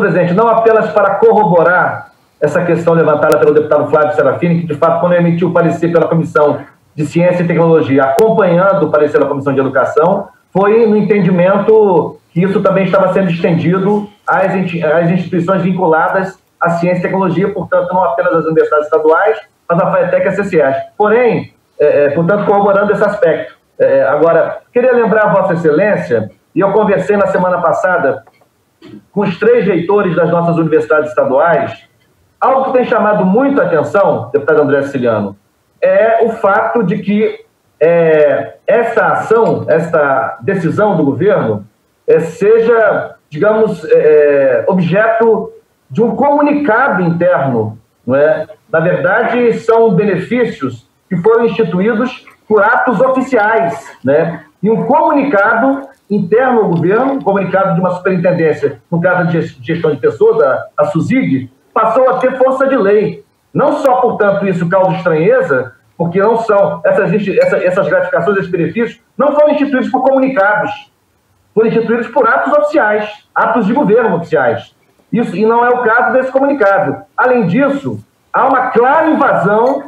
presidente, não apenas para corroborar essa questão levantada pelo deputado Flávio Serafini, que de fato, quando emitiu o parecer pela Comissão de Ciência e Tecnologia, acompanhando o parecer da Comissão de Educação, foi no entendimento que isso também estava sendo estendido às instituições vinculadas à ciência e tecnologia, portanto, não apenas às universidades estaduais, mas a FATEC e a CCEAS. Porém, portanto, corroborando esse aspecto. Agora, queria lembrar a Vossa Excelência, e eu conversei na semana passada com os 3 reitores das nossas universidades estaduais, algo que tem chamado muito a atenção, deputado André Siciliano, é o fato de que essa ação, essa decisão do governo, seja, digamos, objeto de um comunicado interno, não é? Na verdade, são benefícios que foram instituídos por atos oficiais, né? E um comunicado interno ao governo, um comunicado de uma superintendência, no caso de gestão de pessoas, a SUSIG, passou a ter força de lei. Não só, portanto, isso causa estranheza, porque não são essas gratificações, esses benefícios, não foram instituídos por comunicados, foram instituídos por atos oficiais, atos de governo oficiais. Isso, e não é o caso desse comunicado. Além disso, há uma clara invasão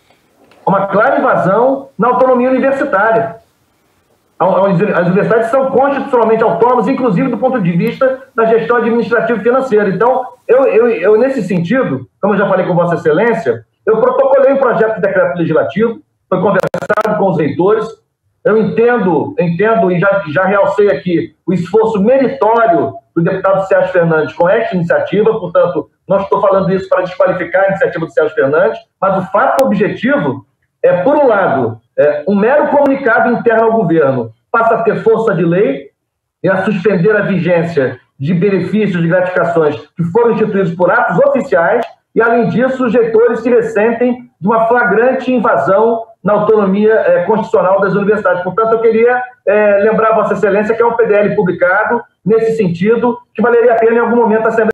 na autonomia universitária. As universidades são constitucionalmente autônomas, inclusive do ponto de vista da gestão administrativa e financeira. Então, eu nesse sentido, como eu já falei com Vossa Excelência, eu protocolei um projeto de decreto legislativo, foi conversado com os reitores. Eu entendo e já realcei aqui o esforço meritório do deputado Sérgio Fernandes com esta iniciativa, portanto, não estou falando isso para desqualificar a iniciativa do Sérgio Fernandes, mas o fato objetivo é, por um lado, um mero comunicado interno ao governo passa a ter força de lei e a suspender a vigência de benefícios, de gratificações que foram instituídos por atos oficiais e, além disso, os reitores se ressentem de uma flagrante invasão na autonomia constitucional das universidades. Portanto, eu queria lembrar a Vossa Excelência que é um PDL publicado nesse sentido, que valeria a pena em algum momento a Assembleia